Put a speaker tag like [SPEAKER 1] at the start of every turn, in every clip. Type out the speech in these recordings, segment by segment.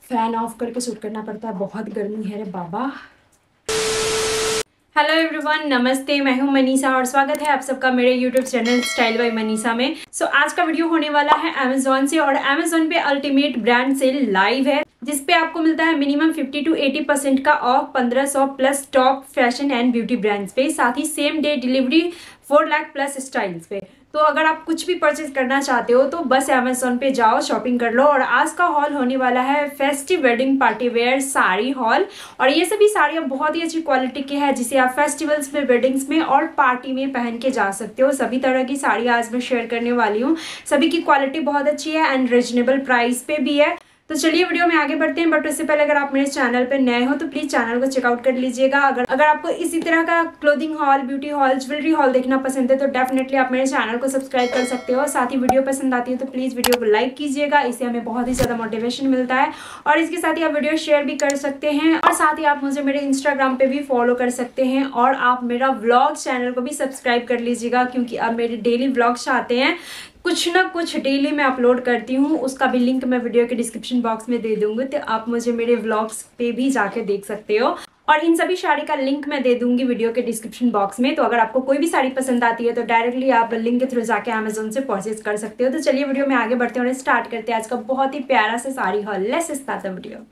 [SPEAKER 1] Fan of करके shoot करना पड़ता है, बहुत गर्मी है रे बाबा। हेलो एवरीवन, नमस्ते। मैं हूं मनीषा और स्वागत है आप सबका मेरे YouTube channel style by Manisha में। आज का वीडियो होने वाला है अमेजोन से, और अमेजोन पे अल्टीमेट ब्रांड सेल लाइव है जिसपे आपको मिलता है मिनिमम 50 to 80% का off 1500 plus top fashion and beauty brands पे, साथ ही same day delivery 4 lakh plus styles पे। तो अगर आप कुछ भी परचेज करना चाहते हो तो बस अमेजोन पे जाओ, शॉपिंग कर लो। और आज का हॉल होने वाला है festive wedding party wear sari haul, और ये सभी साड़ियाँ बहुत ही अच्छी क्वालिटी की है जिसे आप फेस्टिवल्स में, वेडिंग्स में और पार्टी में पहन के जा सकते हो। सभी तरह की साड़ियाँ आज मैं शेयर करने वाली हूँ। सभी की क्वालिटी बहुत अच्छी है एंड रिजनेबल प्राइस पे भी है। तो चलिए वीडियो में आगे बढ़ते हैं, बट उससे पहले अगर आप मेरे चैनल पर नए हो तो प्लीज चैनल को चेकआउट कर लीजिएगा। अगर आपको इसी तरह का clothing haul, beauty haul, jewellery haul देखना पसंद है तो डेफिनेटली आप मेरे चैनल को सब्सक्राइब कर सकते हो। साथ ही वीडियो पसंद आती है तो प्लीज वीडियो को लाइक कीजिएगा, इससे हमें बहुत ही ज्यादा मोटिवेशन मिलता है। और इसके साथ ही आप वीडियो शेयर भी कर सकते हैं, और साथ ही आप मुझे मेरे इंस्टाग्राम पे भी फॉलो कर सकते हैं। और आप मेरा व्लॉग चैनल को भी सब्सक्राइब कर लीजिएगा, क्योंकि अब मेरे डेली व्लॉग्स आते हैं, कुछ ना कुछ डेली मैं अपलोड करती हूँ। उसका भी लिंक मैं वीडियो के डिस्क्रिप्शन बॉक्स में दे दूंगी, तो आप मुझे मेरे व्लॉग्स पे भी जाके देख सकते हो। और इन सभी साड़ी का लिंक मैं दे दूंगी वीडियो के डिस्क्रिप्शन बॉक्स में। तो अगर आपको कोई भी साड़ी पसंद आती है तो डायरेक्टली आप लिंक के थ्रू जाके अमेजोन से परचेज कर सकते हो। तो चलिए वीडियो में आगे बढ़ते हैं और स्टार्ट करते हैं आज का बहुत ही प्यारा सा sari haul. Let's start the video.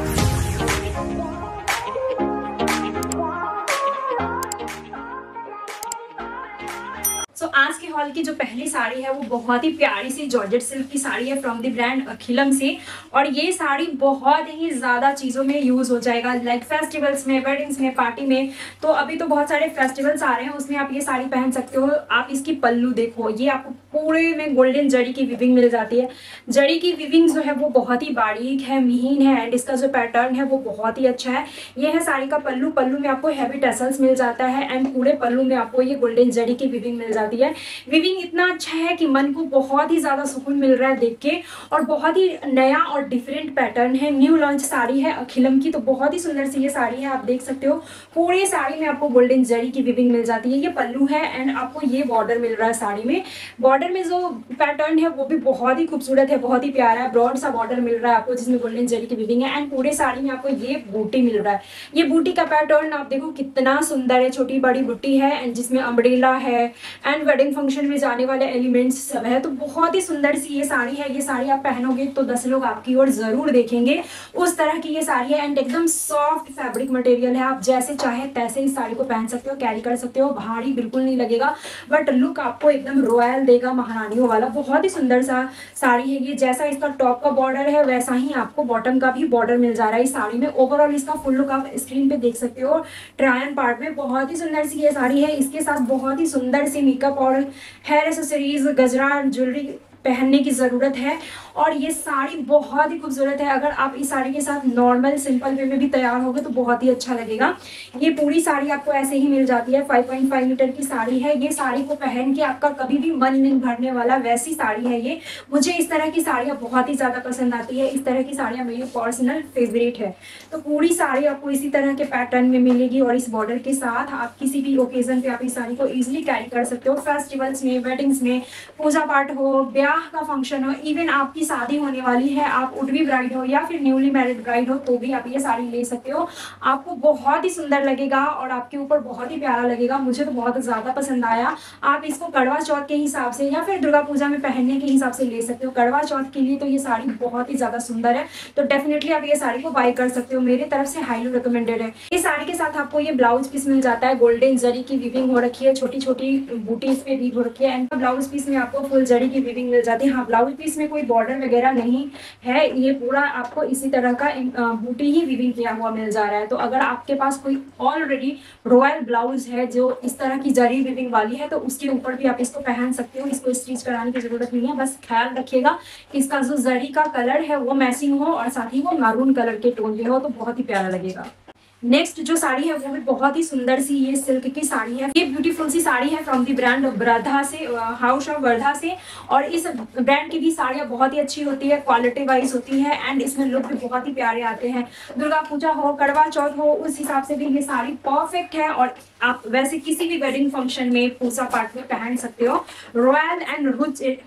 [SPEAKER 1] आज के हॉल की जो पहली साड़ी है वो बहुत ही प्यारी सी जॉर्जेट सिल्क की साड़ी है फ्रॉम द ब्रांड अखिलम से। और ये साड़ी बहुत ही ज्यादा चीजों में यूज हो जाएगा, लाइक फेस्टिवल्स में, वेडिंग्स में, पार्टी में। तो अभी तो बहुत सारे फेस्टिवल्स आ रहे हैं, उसमें आप ये साड़ी पहन सकते हो। आप इसकी पल्लू देखो, ये आपको पूरे में गोल्डन जरी की विविंग मिल जाती है। जरी की विविंग जो है वो बहुत ही बारीक है, महीन है, एंड इसका जो पैटर्न है वो बहुत ही अच्छा है। ये है साड़ी का पल्लू। पल्लू में आपको हैवी टसल्स मिल जाता है, एंड पूरे पल्लू में आपको ये गोल्डन जरी की विविंग मिल जाती है। विविंग इतना अच्छा है कि मन को बहुत ही ज्यादा सुकून मिल रहा है देख के। और बहुत ही नया और डिफरेंट पैटर्न है, न्यू लॉन्च साड़ी है अखिलम की। तो बहुत ही सुंदर सी ये साड़ी है, आप देख सकते हो। पूरी साड़ी में आपको गोल्डन जरी की विविंग मिल जाती है। ये पल्लू है एंड आपको ये बॉर्डर मिल रहा है साड़ी में। बॉर्डर में जो पैटर्न है वो भी बहुत ही खूबसूरत है, बहुत ही प्यारा है। ब्रॉड सा बॉर्डर मिल रहा है आपको जिसमें गोल्डन जरी की विविंग है, एंड पूरे साड़ी में आपको ये बूटी मिल रहा है। ये बूटी का पैटर्न आप देखो कितना सुंदर है, छोटी बड़ी बूटी है एंड जिसमें अम्ब्रेला है एंड वेडिंग फंक्शन में जाने वाले एलिमेंट्स सब है। तो बहुत ही सुंदर सी ये साड़ी है। ये साड़ी आप पहनोगे तो 10 लोग आपकी ओर जरूर देखेंगे, उस तरह की ये साड़ी है। एंड एकदम सॉफ्ट फैब्रिक मटेरियल है, आप जैसे चाहे तैसे इस साड़ी को पहन सकते हो, कैरी कर सकते हो, भारी बिल्कुल नहीं लगेगा, बट लुक आपको एकदम रॉयल देगा, महारानियों वाला। बहुत ही सुंदर सा साड़ी है ये। जैसा इसका टॉप का बॉर्डर है वैसा ही आपको बॉटम का भी बॉर्डर मिल जा रहा है इस साड़ी में। ओवरऑल इसका फुल लुक आप स्क्रीन पे देख सकते हो ट्राई ऑन पार्ट में। बहुत ही सुंदर सी ये साड़ी है। इसके साथ बहुत ही सुंदर सी मेकअप और हेयर एक्सेसरीज, गजरा, ज्वेलरी पहनने की ज़रूरत है। और ये साड़ी बहुत ही खूबसूरत है। अगर आप इस साड़ी के साथ नॉर्मल सिंपल वे में भी तैयार होगे तो बहुत ही अच्छा लगेगा। ये पूरी साड़ी आपको ऐसे ही मिल जाती है। 5.5 मीटर की साड़ी है। ये साड़ी को पहन के आपका कभी भी मन नहीं भरने वाला, वैसी साड़ी है ये। मुझे इस तरह की साड़ियाँ बहुत ही ज़्यादा पसंद आती है। इस तरह की साड़ियाँ मेरी पर्सनल फेवरेट है। तो पूरी साड़ी आपको इसी तरह के पैटर्न में मिलेगी, और इस बॉर्डर के साथ आप किसी भी ओकेजन पे आप इस साड़ी को ईजिली कैरी कर सकते हो। फेस्टिवल्स में, वेडिंग्स में, पूजा पाठ हो, ब्याह का फंक्शन हो, इवन आपकी शादी होने वाली है, आप उड बी ब्राइड हो या फिर न्यूली मैरिड ब्राइड हो, तो भी आप ये साड़ी ले सकते हो। आपको बहुत ही सुंदर लगेगा और आपके ऊपर बहुत ही प्यारा लगेगा। मुझे तो बहुत ज्यादा पसंद आया। आप इसको करवा चौथ के हिसाब से या फिर दुर्गा पूजा में पहनने के हिसाब से ले सकते हो। करवा चौथ के लिए तो ये साड़ी बहुत ही ज्यादा सुंदर है, तो डेफिनेटली आप ये साड़ी को बाय कर सकते हो। मेरी तरफ से हाईली रिकमेंडेड है। इस साड़ी के साथ आपको ये ब्लाउज पीस मिल जाता है। गोल्डन जरी की विविंग हो रखी है, छोटी छोटी बूटी इस पे वीव हो रखी है, एंड ब्लाउज पीस में आपको फुल जरी की विविंग मिल जाती है। हाँ, ब्लाउज पीस में कोई बॉर्डर वगैरह नहीं है, ये पूरा आपको इसी तरह का बूटी ही विविंग किया हुआ मिल जा रहा है। तो अगर आपके पास कोई ऑलरेडी रॉयल ब्लाउज है जो इस तरह की जरी विविंग वाली है तो उसके ऊपर भी आप इसको पहन सकते हो। इसको स्टिच कराने की जरूरत नहीं है। बस ख्याल रखिएगा इसका जो जरी का कलर है वो मैचिंग हो, और साथ ही वो मैरून कलर के टोन में हो, तो बहुत ही प्यारा लगेगा। नेक्स्ट जो साड़ी है वो भी बहुत ही सुंदर सी ये सिल्क की साड़ी है। ये ब्यूटीफुल सी साड़ी है फ्रॉम द ब्रांड वर्धा से, हाउस ऑफ वर्धा से। और इस ब्रांड की भी साड़ियाँ बहुत ही अच्छी होती है, क्वालिटी वाइज होती है, एंड इसमें लुक भी बहुत ही प्यारे आते हैं। दुर्गा पूजा हो, करवा चौथ हो, उस हिसाब से भी ये साड़ी परफेक्ट है। और आप वैसे किसी भी वेडिंग फंक्शन में, पूजा पाठ में पहन सकते हो। रॉयल एंड रिच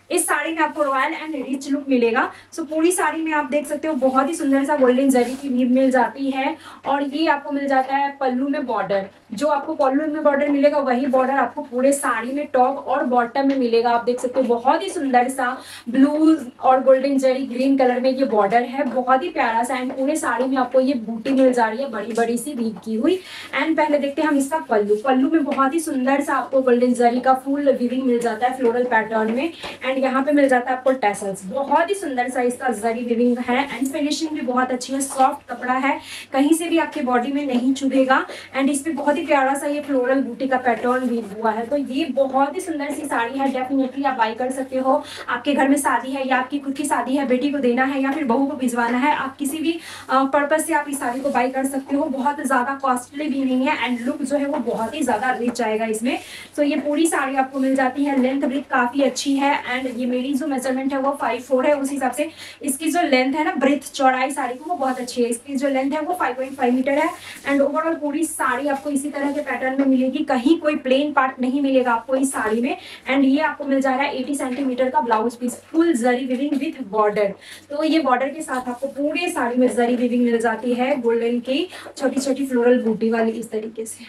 [SPEAKER 1] इस साड़ी में आपको रॉयल एंड रिच लुक मिलेगा। सो पूरी साड़ी में आप देख सकते हो बहुत ही सुंदर सा गोल्डन जरी की वीव मिल जाती है। और ये आपको मिल जाता है पल्लू में बॉर्डर, जो आपको पल्लू में बॉर्डर मिलेगा वही बॉर्डर आपको पूरे साड़ी में टॉप और बॉटम में मिलेगा। आप देख सकते हो बहुत ही सुंदर सा ब्लू और गोल्डन जरी ग्रीन कलर में ये बॉर्डर है, बहुत ही प्यारा सा। एंड पूरे साड़ी में आपको ये बूटी मिल जा रही है बड़ी बड़ी सी वीव की हुई। एंड पहले देखते हैं हम इसका पल्लू। पल्लू में बहुत ही सुंदर सा आपको गोल्डन जरी का फुल वीविंग मिल जाता है फ्लोरल पैटर्न में। एंड यहाँ पे मिल जाता है आपको टैसल्स, बहुत ही सुंदर सा इसका जरी वीविंग है। एंड फिनिशिंग भी बहुत अच्छी है, सॉफ्ट कपड़ा है, कहीं से भी आपके बॉडी में नहीं चुभेगा। एंड इस पे बहुत ही प्यारा सा ये फ्लोरल बूटी का पैटर्न वीव हुआ है। तो ये बहुत ही सुंदर सी साड़ी है, डेफिनेटली आप बाई कर सकते हो। आपके घर में शादी है या आपकी खुद की शादी है, बेटी को देना है या फिर बहू को भिजवाना है, आप किसी भी पर्पज से आप इस साड़ी को बाई कर सकते हो। बहुत ज्यादा कॉस्टली भी नहीं है एंड लुक जो है वो बहुत ही ज्यादा रिच आएगा इसमें। तो ये पूरी साड़ी आपको मिल जाती है, लेंथ ब्रेथ काफी अच्छी है। एंड ये मेरी जो मेजरमेंट है वो 5'4" है, उस हिसाब से इसकी जो लेंथ है ना, ब्रेथ चौड़ाई साड़ी को वो बहुत अच्छी है। इसकी जो लेंथ है वो 5.5 मीटर है। एंड ओवरऑल पूरी साड़ी आपको इसी तरह के पैटर्न में मिलेगी, कहीं कोई प्लेन पार्ट नहीं मिलेगा आपको इस साड़ी में। एंड ये आपको मिल जा रहा है 80 सेंटीमीटर का blouse piece, full zari weaving with border. तो ये बॉर्डर के साथ आपको पूरे साड़ी में जरी विविंग मिल जाती है, गोल्डन की छोटी छोटी फ्लोरल बूटी वाली इस तरीके से।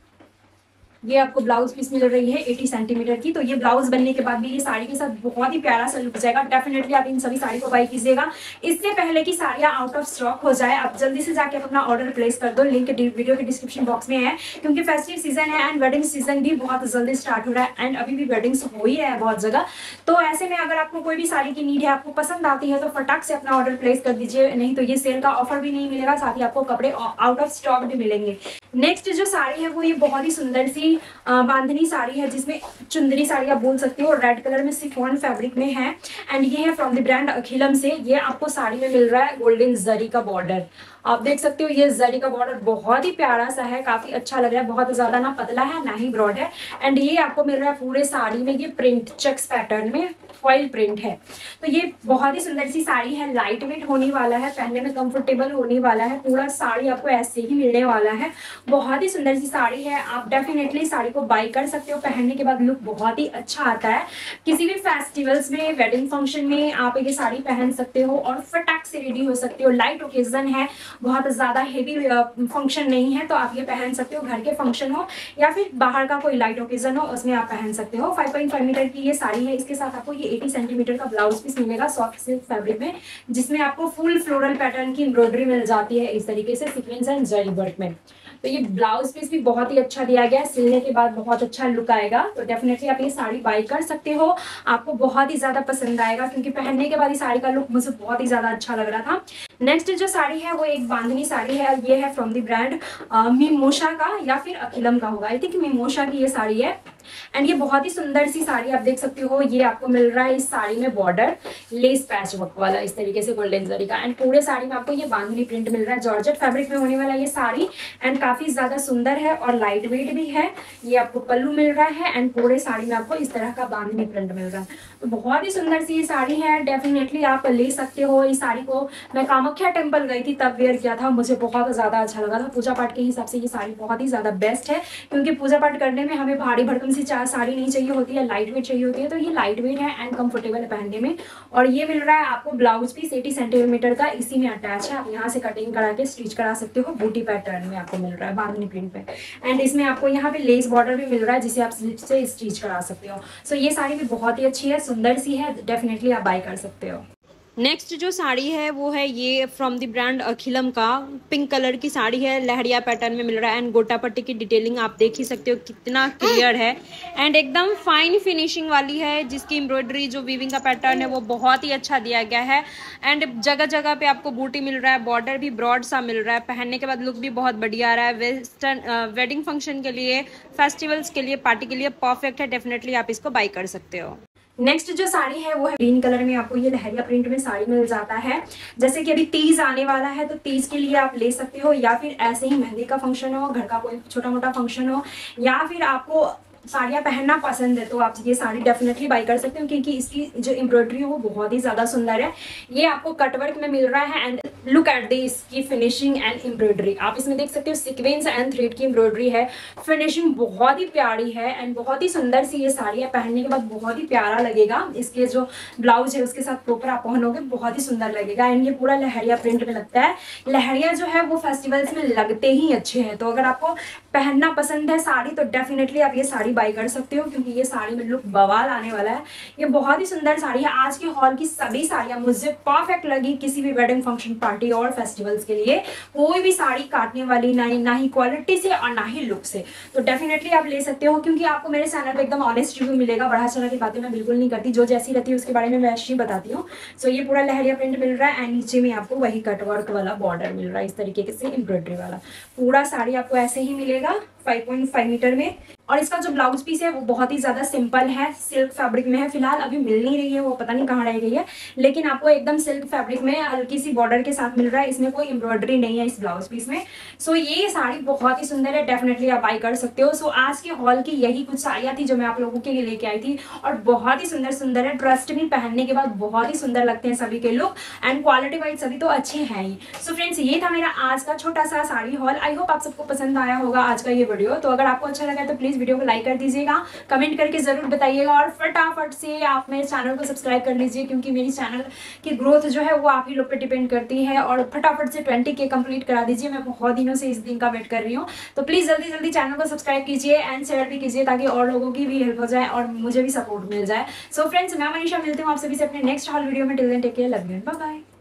[SPEAKER 1] ये आपको ब्लाउज पीस मिल रही है 80 सेंटीमीटर की। तो ये ब्लाउज बनने के बाद भी ये साड़ी के साथ बहुत ही प्यारा सा लुक जाएगा। डेफिनेटली आप इन सभी साड़ी को बाई कीजिएगा इससे पहले कि साड़ियाँ आउट ऑफ स्टॉक हो जाए। आप जल्दी से जाके अपना ऑर्डर प्लेस कर दो, लिंक वीडियो के डिस्क्रिप्शन बॉक्स में है, क्योंकि फेस्टिव सीजन है एंड वेडिंग सीजन भी बहुत जल्दी स्टार्ट हो रहा है। एंड अभी भी वेडिंग्स हो ही रहा है बहुत जगह। तो ऐसे में अगर आपको कोई भी साड़ी की नीड है, आपको पसंद आती है, तो फटाक से अपना ऑर्डर प्लेस कर दीजिए, नहीं तो ये सेल का ऑफर भी नहीं मिलेगा, साथ ही आपको कपड़े आउट ऑफ स्टॉक भी मिलेंगे। नेक्स्ट जो साड़ी है वो ये बहुत ही सुंदर सी बांधनी साड़ी है, जिसमें चुंदरी साड़ी आप बोल सकते हो, रेड कलर में शिफॉन फैब्रिक में है। एंड ये है फ्रॉम द ब्रांड अखिलम से। ये आपको साड़ी में मिल रहा है गोल्डन जरी का बॉर्डर, आप देख सकते हो। ये जरी का बॉर्डर बहुत ही प्यारा सा है, काफी अच्छा लग रहा है, बहुत ज्यादा ना पतला है ना ही ब्रॉड है। एंड ये आपको मिल रहा है पूरे साड़ी में ये प्रिंट चेक्स पैटर्न में फॉइल प्रिंट है। तो ये बहुत ही सुंदर सी साड़ी है, लाइट वेट होने वाला है, पहनने में कंफर्टेबल होने वाला है, पूरा साड़ी आपको ऐसे ही मिलने वाला है। बहुत ही सुंदर सी साड़ी है, आप डेफिनेटली साड़ी को बाई कर सकते हो, पहनने के बाद लुक बहुत ही अच्छा आता है। किसी भी फेस्टिवल्स में, वेडिंग फंक्शन में आप ये साड़ी पहन सकते हो और फटाक से रेडी हो सकते हो। लाइट ओकेजन है, बहुत ज्यादा हेवी फंक्शन नहीं है, तो आप ये पहन सकते हो। घर के फंक्शन हो या फिर बाहर का कोई लाइट ओकेजन हो, उसमें आप पहन सकते हो। 5.5 मीटर की ये साड़ी है, इसके साथ आपको ये 80 सेंटीमीटर का ब्लाउज पीस मिलेगा सॉफ्ट सिल्क फैब्रिक में, जिसमें आपको फुल फ्लोरल पैटर्न की एम्ब्रॉयडरी मिल जाती है इस तरीके से सीक्वेंस एंड जरी वर्क में। तो ये ब्लाउज पीस भी बहुत ही अच्छा दिया गया है, सिलने के बाद बहुत अच्छा लुक आएगा। तो डेफिनेटली आप ये साड़ी बाई कर सकते हो, आपको बहुत ही ज्यादा पसंद आएगा, क्योंकि पहनने के बाद ये साड़ी का लुक मुझे बहुत ही ज्यादा अच्छा लग रहा था। नेक्स्ट जो साड़ी है वो एक बांधनी साड़ी है, ये है फ्रॉम द ब्रांड मिमोशा का या फिर अखिलम का होगा, आई थिंक मिमोशा की ये साड़ी है। एंड ये बहुत ही सुंदर सी साड़ी आप देख सकते हो। ये आपको मिल रहा है इस साड़ी में बॉर्डर लेस पैच वर्क वाला इस तरीके से गोल्डन जरी का। एंड पूरे साड़ी में आपको ये बांधनी प्रिंट मिल रहा है, जॉर्जेट फैब्रिक में होने वाला ये साड़ी। एंड काफी ज्यादा सुंदर है और लाइट वेट भी है। ये आपको पल्लू मिल रहा है एंड पूरे साड़ी में आपको इस तरह का बांधनी प्रिंट मिल रहा है। तो बहुत ही सुंदर सी ये साड़ी है, डेफिनेटली आप ले सकते हो। इस साड़ी को मैं कामाख्या टेम्पल गई थी तब वेयर किया था, मुझे बहुत ज्यादा अच्छा लगा था। पूजा पाठ के हिसाब से ये साड़ी बहुत ही ज्यादा बेस्ट है, क्योंकि पूजा पाठ करने में हमें भारी भरकम सी साड़ी नहीं चाहिए होती है, लाइट वेट चाहिए होती है। तो ये लाइट वेट है एंड कंफर्टेबल है पहनने में। और ये मिल रहा है आपको ब्लाउज पीस 80 सेंटीमीटर का, इसी में अटैच है। आप यहाँ से कटिंग करा के स्टिच करा सकते हो, बूटी पैटर्न में आपको मिल रहा है बांधनी प्रिंट पे। एंड इसमें आपको यहाँ पे लेस बॉर्डर भी मिल रहा है, जिसे आप स्लिप से स्टिच करा सकते हो। सो ये साड़ी भी बहुत ही अच्छी है, सुंदर सी है, डेफिनेटली आप बाई कर सकते हो। नेक्स्ट जो साड़ी है वो है ये फ्रॉम द ब्रांड अखिलम का, पिंक कलर की साड़ी है, लहरिया पैटर्न में मिल रहा है। एंड गोटा पट्टी की डिटेलिंग आप देख ही सकते हो कितना क्लियर है एंड एकदम फाइन फिनिशिंग वाली है, जिसकी एम्ब्रॉयडरी जो वीविंग का पैटर्न है वो बहुत ही अच्छा दिया गया है। एंड जगह जगह पे आपको बूटी मिल रहा है, बॉर्डर भी ब्रॉड सा मिल रहा है, पहनने के बाद लुक भी बहुत बढ़िया आ रहा है। वेस्टर्न वेडिंग फंक्शन के लिए, फेस्टिवल्स के लिए, पार्टी के लिए परफेक्ट है, डेफिनेटली आप इसको बाई कर सकते हो। नेक्स्ट जो साड़ी है वो है ग्रीन कलर में, आपको ये लहरिया प्रिंट में साड़ी मिल जाता है। जैसे कि अभी तीज आने वाला है, तो तीज के लिए आप ले सकते हो, या फिर ऐसे ही मेहंदी का फंक्शन हो, घर का कोई छोटा मोटा फंक्शन हो, या फिर आपको साड़ियाँ पहनना पसंद है, तो आप ये साड़ी डेफिनेटली बाई कर सकते हो, क्योंकि इसकी जो एम्ब्रॉयडरी है वो बहुत ही ज़्यादा सुंदर है। ये आपको कटवर्क में मिल रहा है एंड लुक एट दी इसकी फिनिशिंग एंड एम्ब्रॉयडरी। आप इसमें देख सकते हो सीक्वेंस एंड थ्रेड की एम्ब्रॉयडरी है। फिनिशिंग बहुत ही प्यारी है एंड बहुत ही सुंदर सी ये साड़ी है, पहनने के बाद बहुत ही प्यारा लगेगा। इसके जो ब्लाउज है उसके साथ प्रॉपर आप पहनोगे बहुत ही सुंदर लगेगा। एंड ये पूरा लहरिया प्रिंट में लगता है। लहरिया जो है वो फेस्टिवल्स में लगते ही अच्छे हैं, तो अगर आपको पहनना पसंद है साड़ी तो डेफिनेटली आप ये साड़ी बाई कर सकते हो, क्योंकि ये साड़ी में लुक बवाल आने वाला है। ये बहुत ही सुंदर साड़ी है। आज के हॉल की सभी साड़ियाँ मुझे परफेक्ट लगी किसी भी वेडिंग फंक्शन पार्टी और फेस्टिवल्स के लिए। कोई भी साड़ी काटने वाली ना ही क्वालिटी से और ना ही लुक से, तो डेफिनेटली आप ले सकते हो, क्योंकि आपको मेरे चैनल पे एकदम ऑनेस्ट रिव्यू मिलेगा। बढ़ा चढ़ा की बातें मैं बिल्कुल नहीं करती, जो जैसी रहती है उसके बारे में मैं ऐसी ही बताती हूँ। सो ये पूरा लहरिया प्रिंट मिल रहा है एंड नीचे में आपको वही कटवर्क वाला बॉर्डर मिल रहा है, इस तरीके से एम्ब्रॉयडरी वाला। पूरा साड़ी आपको ऐसे ही मिलेगा 5.5 मीटर में। और इसका जो ब्लाउज पीस है वो बहुत ही ज्यादा सिंपल है, सिल्क फैब्रिक में है। फिलहाल अभी मिल नहीं रही है, वो पता नहीं कहाँ रह गई है, लेकिन आपको एकदम सिल्क फैब्रिक में हल्की सी बॉर्डर के साथ मिल रहा है। इसमें कोई एम्ब्रॉयडरी नहीं है इस ब्लाउज पीस में। सो ये साड़ी बहुत ही सुंदर है, डेफिनेटली आप बाई कर सकते हो। सो आज के हॉल की यही कुछ साड़ियाँ थी जो मैं आप लोगों के लिए लेके आई थी, और बहुत ही सुंदर सुंदर है। ट्रस्ट भी पहनने के बाद बहुत ही सुंदर लगते हैं सभी के लुक, एंड क्वालिटी वाइज सभी तो अच्छे हैं ही। सो फ्रेंड्स, ये था मेरा आज का छोटा सा साड़ी हॉल। आई होप आप सबको पसंद आया होगा आज का ये वीडियो। तो अगर आपको अच्छा लगा तो प्लीज वीडियो को लाइक कर दीजिएगा, कमेंट करके जरूर बताइएगा, और फटाफट से आप मेरे चैनल को सब्सक्राइब कर लीजिए, क्योंकि मेरी चैनल की ग्रोथ जो है वो आप ही लोग पे डिपेंड करती है। और फटाफट से 20K कंप्लीट करा दीजिए, मैं बहुत दिनों से इस दिन का वेट कर रही हूँ। तो प्लीज जल्दी जल्दी चैनल को सब्सक्राइब कीजिए एंड शेयर भी कीजिए, ताकि और लोगों की भी हेल्प हो जाए और मुझे भी सपोर्ट मिल जाए। सो फ्रेंड्स, मैं मनीषा मिलती हूँ आप सभी से अपने नेक्स्ट हॉल वीडियो में। Till then take care, love you and bye bye.